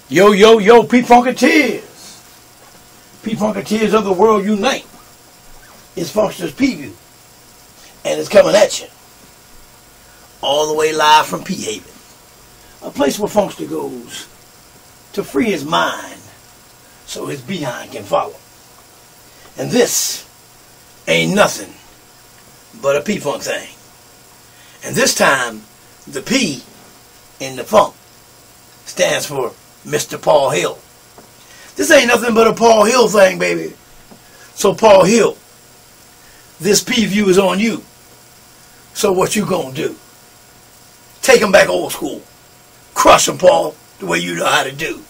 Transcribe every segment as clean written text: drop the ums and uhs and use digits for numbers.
Yo, yo, yo, P-Funketeers. P-Funketeers of the world unite. It's Funksters Preview. And it's coming at you. All the way live from P-Haven. A place where Funkster goes to free his mind so his behind can follow. And this ain't nothing but a P-Funk thing. And this time, the P in the funk stands for Mr. Paul Hill. This ain't nothing but a Paul Hill thing, baby. So Paul Hill, this P-View is on you. So what you gonna do? Take him back old school. Crush him, Paul, the way you know how to do.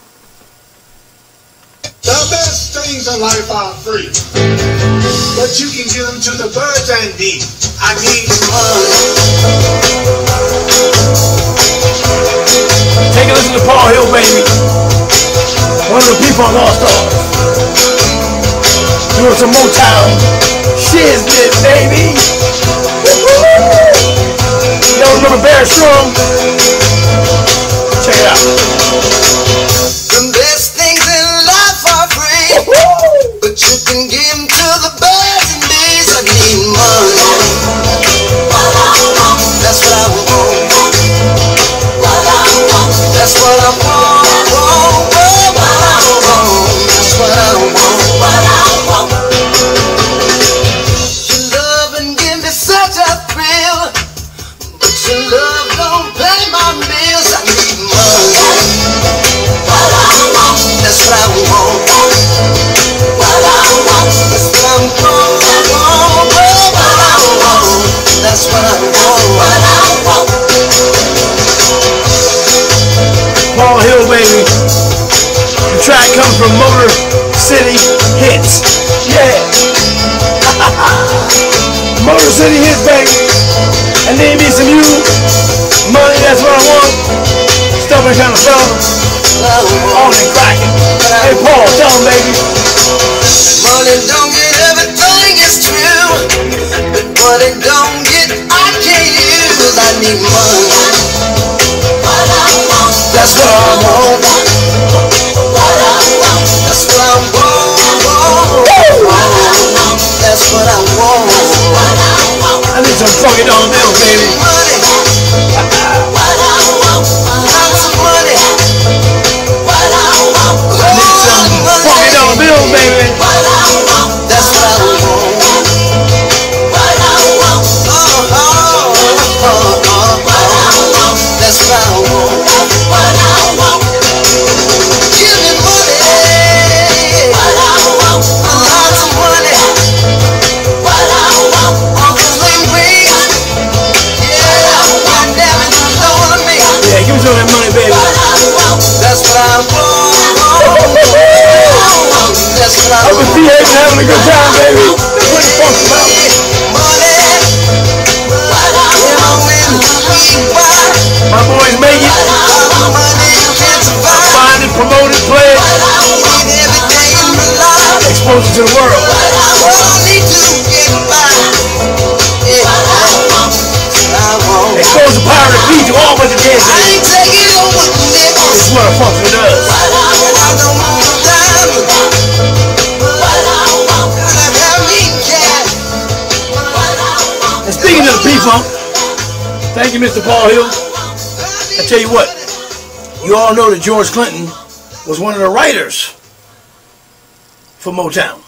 The best things in life are free, but you can give them to the birds and bees. I need money. Take a listen to Paul Hill, baby. One of the people on Lost Stars. Doing some Motown shiznit, baby. Y'all remember Barry Strong? Check it out. The best things in life are free, but you can give them to the birds and bees. I need money. That's what I want. That's what I want. That's what I want. Your love and give me such a thrill, but your love don't pay my bills. I need money. That's what I want. That's what I want. That's what I want. Paul Hill, baby. The track comes from Motor City Hits. Yeah. Motor City Hits, baby. And then me some you. Money, that's what I want. Stubborn kind of fella. On and cracking. Hey, Paul, tell him, baby. Money don't get everything, it's true. But what it don't get, I can't use. I need money. That's what I want. That's what I want. That's what I want. I need some funky dollar bills, baby. Lots of money. I need some funky dollar bills, baby. That's what I want. That's what I want. Give me money. Lots of money. Uncles and rings. Yeah, damn it, you know what I mean. Yeah, give me some of that money, baby. That's what I want. That's what I I was want. having a good time, baby. That's what the funk's about. My boys make it. Find it, promote it, play it. Expose it to the world. Expose the pirate beat to all but the dead. This is what a function does. And speaking of the P-Funk, thank you, Mr. Paul Hill. I tell you what, you all know that George Clinton was one of the writers for Motown.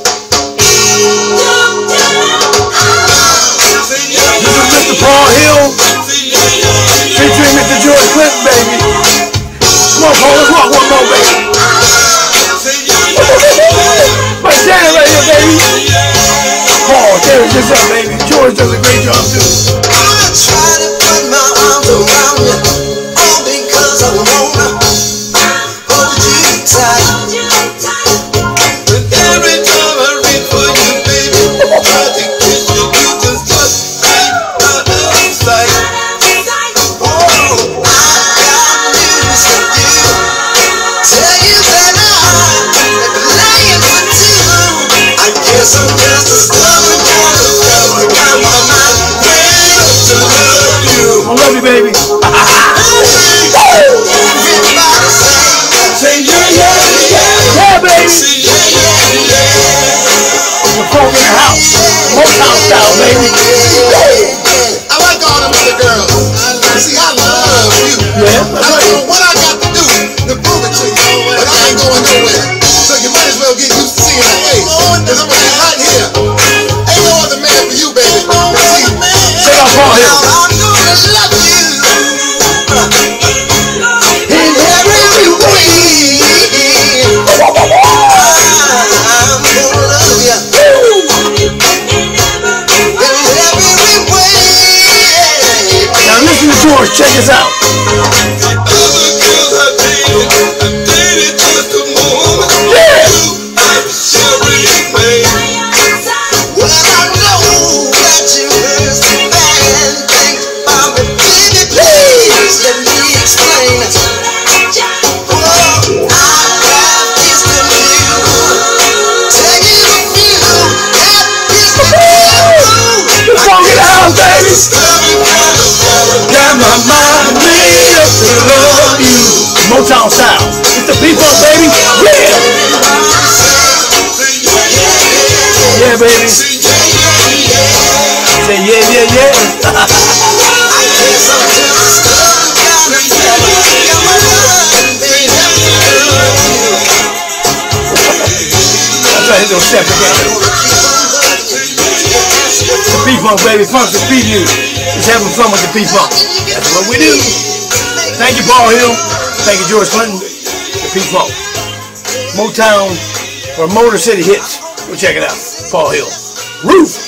This is Mr. Paul Hill featuring Mr. George Clinton, baby. Come on, Paul, let's rock one more, baby. Right there, right here, baby. Paul, there it is, up, baby. George does a great job, too. I try to put my arms around you, all because I wanna hold you tight. But every time I reach for you, baby, try to kiss you, you just ain't out of sight. Oh, I got news for you. Tell you P-Funk, baby. Yeah. Yeah, baby. Say yeah, yeah, yeah. That's right, he's gonna step again. The P-Funk, baby. Funk's the preview. Just having fun with the P-Funk. That's what we do. Thank you, Paul Hill. Thank you, George Clinton. The P-Funk. Motown or Motor City Hits. Go check it out. Paul Hill. Roof.